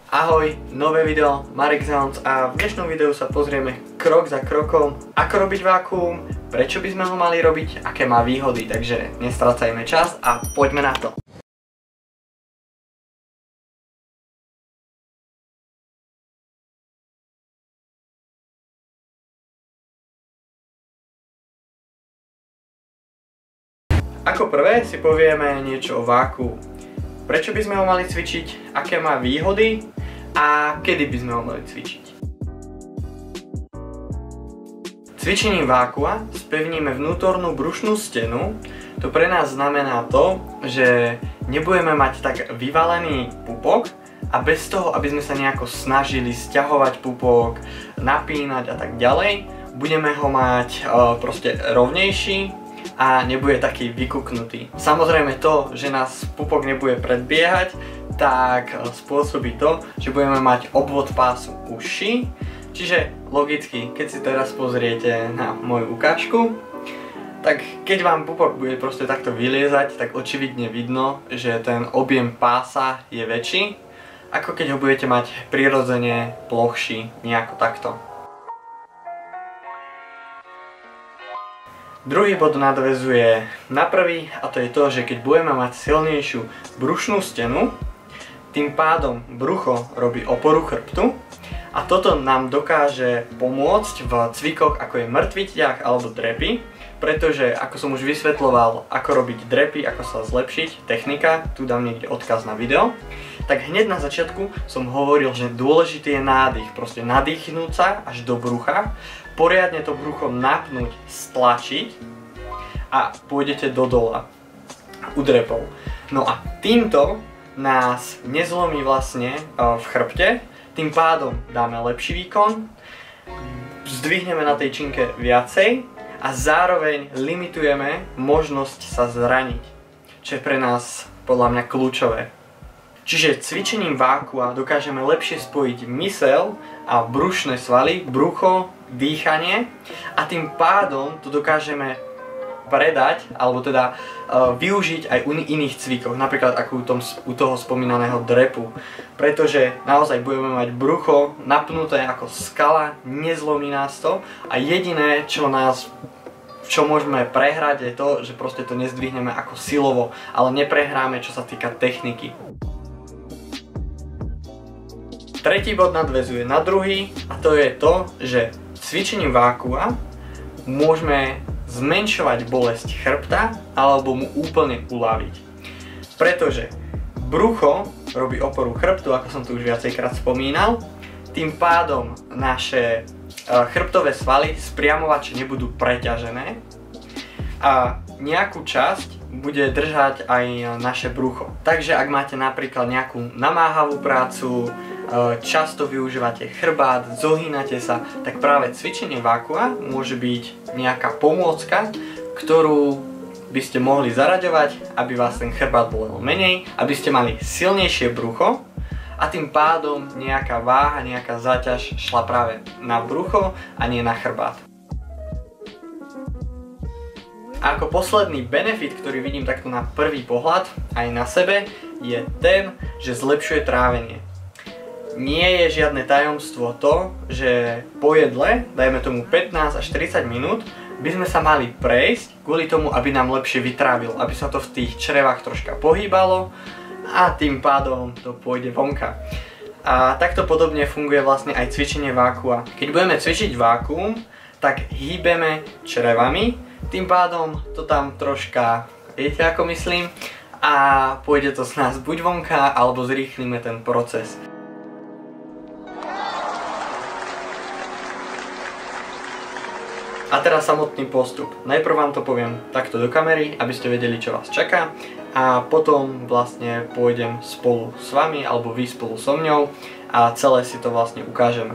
Ahoj, nové video, Marek Sounds a v dnešnom videu sa pozrieme krok za krokom, ako robiť vákuum, prečo by sme ho mali robiť, aké má výhody, takže nestrácajme čas a poďme na to. Ako prvé si povieme niečo o vákuu. Prečo by sme ho mali cvičiť, aké má výhody a kedy by sme ho mali cvičiť. Cvičením vákua spevníme vnútornú brušnú stenu. To pre nás znamená to, že nebudeme mať tak vyvalený pupok a bez toho, aby sme sa nejako snažili sťahovať pupok, napínať a tak ďalej, budeme ho mať proste rovnejší a nebude taký vykuknutý. Samozrejme to, že nás pupok nebude predbiehať, tak spôsobí to, že budeme mať obvod pásu užší. Čiže logicky, keď si teraz pozriete na moju ukážku, tak keď vám pupok bude proste takto vyliezať, tak očividne vidno, že ten objem pása je väčší, ako keď ho budete mať prirodzene plochší, nejako takto. Druhý bod nadväzuje na prvý a to je to, že keď budeme mať silnejšiu brušnú stenu, tým pádom brucho robí oporu chrbtu a toto nám dokáže pomôcť v cvikoch ako je mŕtvy ťah alebo drepy, pretože ako som už vysvetľoval, ako robiť drepy, ako sa zlepšiť, technika, tu dám niekde odkaz na video, tak hneď na začiatku som hovoril, že dôležitý je nádych, proste nadýchnúť sa až do brucha, poriadne to brucho napnúť, stlačiť a pôjdete do dola u drepov. No a týmto nás nezlomí vlastne v chrbte, tým pádom dáme lepší výkon, zdvihneme na tej činke viacej a zároveň limitujeme možnosť sa zraniť, čo je pre nás podľa mňa kľúčové. Čiže cvičením vákua dokážeme lepšie spojiť myseľ a brušné svaly, brucho, dýchanie a tým pádom to dokážeme predať, alebo teda využiť aj u iných cvikoch, napríklad ako u toho spomínaného drepu. Pretože naozaj budeme mať brucho napnuté ako skala, nezlomí nás to a jediné, čo môžeme prehrať je to, že proste to nezdvihneme ako silovo, ale neprehráme, čo sa týka techniky. Tretí bod nadväzuje na druhý a to je to, že cvičením vákua môžeme zmenšovať bolesť chrbta alebo mu úplne uľaviť. Pretože brucho robí oporu chrbtu, ako som tu už viacejkrát spomínal, tým pádom naše chrbtové svaly spriamovače nebudú preťažené a nejakú časť bude držať aj naše brucho. Takže ak máte napríklad nejakú namáhavú prácu, často využívate chrbát, zohýnate sa, tak práve cvičenie vákua môže byť nejaká pomôcka, ktorú by ste mohli zaraďovať, aby vás ten chrbát bolel menej, aby ste mali silnejšie brucho a tým pádom nejaká váha, nejaká záťaž šla práve na brucho a nie na chrbát. A ako posledný benefit, ktorý vidím takto na prvý pohľad aj na sebe, je ten, že zlepšuje trávenie. Nie je žiadne tajomstvo to, že po jedle, dajme tomu 15 až 30 minút, by sme sa mali prejsť kvôli tomu, aby nám lepšie vytrávil, aby sa to v tých črevách troška pohýbalo a tým pádom to pôjde vonka. A takto podobne funguje vlastne aj cvičenie vákua. Keď budeme cvičiť vákuum, tak hýbeme črevami, tým pádom to tam troška, viete ako myslím, a pôjde to z nás buď vonka, alebo zrýchlime ten proces. A teraz samotný postup. Najprv vám to poviem takto do kamery, aby ste vedeli, čo vás čaká a potom vlastne pôjdem spolu s vami alebo vy spolu so mňou a celé si to vlastne ukážeme.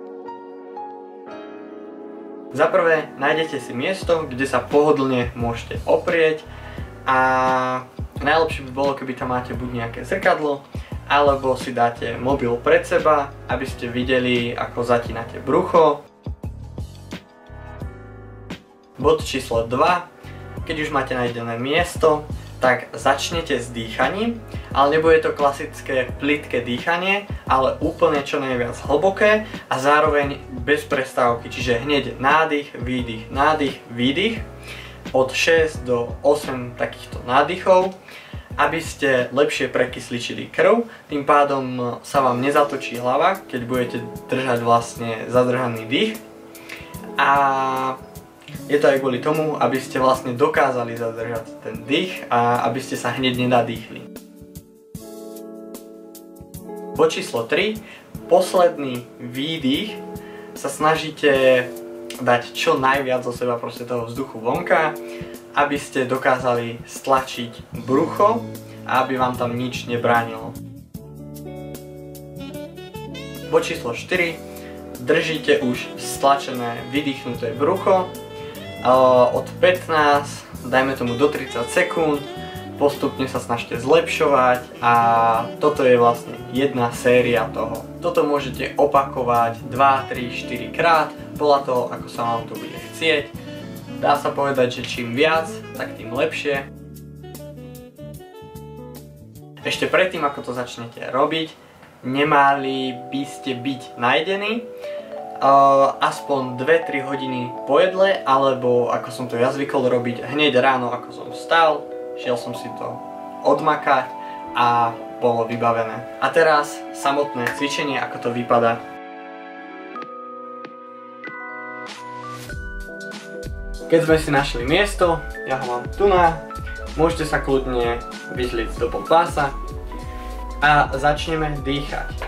Za prvé nájdete si miesto, kde sa pohodlne môžete oprieť a najlepšie by bolo, keby tam máte buď nejaké zrkadlo alebo si dáte mobil pred seba, aby ste videli, ako zatínate brucho. Bod číslo 2. Keď už máte nájdené miesto, tak začnete s dýchaním, ale nebude to klasické plitké dýchanie, ale úplne čo najviac hlboké a zároveň bez prestávky, čiže hneď nádych, výdych, od 6 do 8 takýchto nádychov, aby ste lepšie prekysličili krv, tým pádom sa vám nezatočí hlava, keď budete držať vlastne zadržaný dých. A je to aj kvôli tomu, aby ste vlastne dokázali zadržať ten dých a aby ste sa hneď nenadýchli. Bod číslo 3. Posledný výdych sa snažíte dať čo najviac zo seba proste toho vzduchu vonka, aby ste dokázali stlačiť brucho a aby vám tam nič nebránilo. Bod číslo 4. Držíte už stlačené, vydýchnuté brucho od 15, dajme tomu do 30 sekúnd, postupne sa snažte zlepšovať a toto je vlastne jedna séria toho. Toto môžete opakovať 2, 3, 4 krát, podľa toho, ako sa vám to bude chcieť. Dá sa povedať, že čím viac, tak tým lepšie. Ešte predtým, ako to začnete robiť, nemali by ste byť najedení, aspoň 2-3 hodiny po jedle, alebo ako som to ja zvykol robiť, hneď ráno ako som vstal, šiel som si to odmakať a bolo vybavené. A teraz samotné cvičenie, ako to vypadá. Keď sme si našli miesto, ja ho mám tu na, môžete sa kľudne vyzliť do pása a začneme dýchať.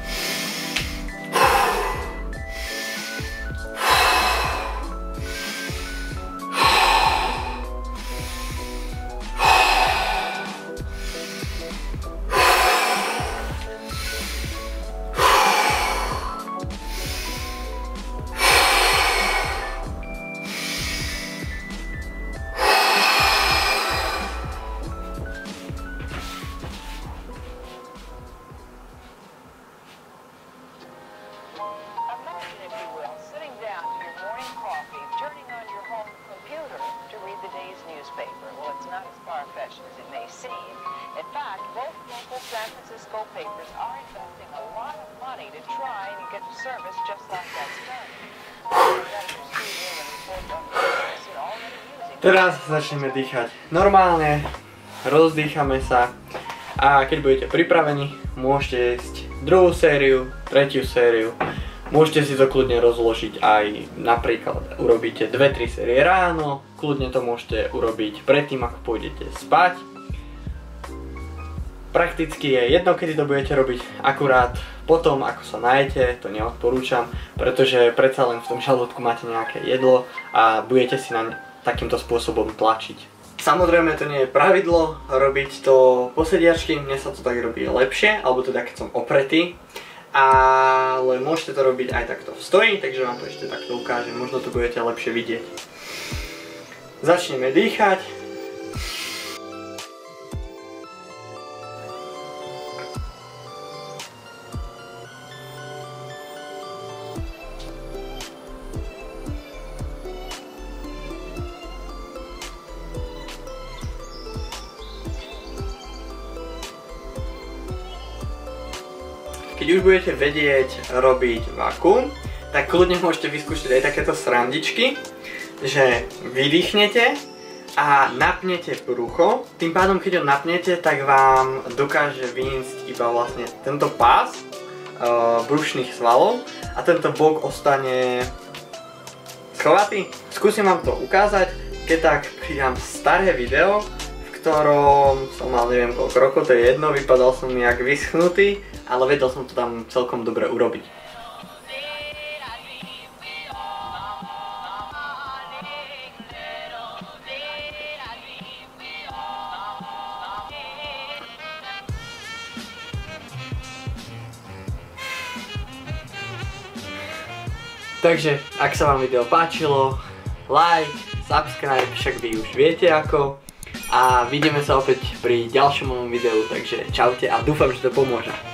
In fact, both local San Francisco papers are investing a lot of money to try and get service just like that's done. Teraz začneme dýchať normálne, rozdýchame sa a keď budete pripravení, môžete jesť druhú sériu, tretiu sériu. Môžete si to kľudne rozložiť aj napríklad urobíte 2-3 série ráno, kľudne to môžete urobiť predtým, ako pôjdete spať. Prakticky je jedno, kedy to budete robiť, akurát potom, ako sa najete, to neodporúčam, pretože predsa len v tom žalúdku máte nejaké jedlo a budete si naň takýmto spôsobom tlačiť. Samozrejme to nie je pravidlo robiť to po sediačky, mne sa to tak robí lepšie, alebo teda keď som opretý, ale môžete to robiť aj takto v stoji, takže vám to ešte takto ukážem, možno to budete lepšie vidieť. Začneme dýchať. Keď už budete vedieť robiť vakuum, tak kľudne môžete vyskúšať aj takéto srandičky, že vydýchnete a napnete brucho. Tým pádom, keď ho napnete, tak vám dokáže vynísť iba vlastne tento pás brušných svalov a tento bok ostane schovatý. Skúsim vám to ukázať, keď tak pridám staré video, v ktorom som mal neviem koľko rokov, to je jedno, vypadal som jak vyschnutý, ale vedel som to tam celkom dobre urobiť. Takže, ak sa vám video páčilo, like, subscribe, však vy už viete ako. A vidíme sa opäť pri ďalšom mojom videu, takže čaute a dúfam, že to pomôže.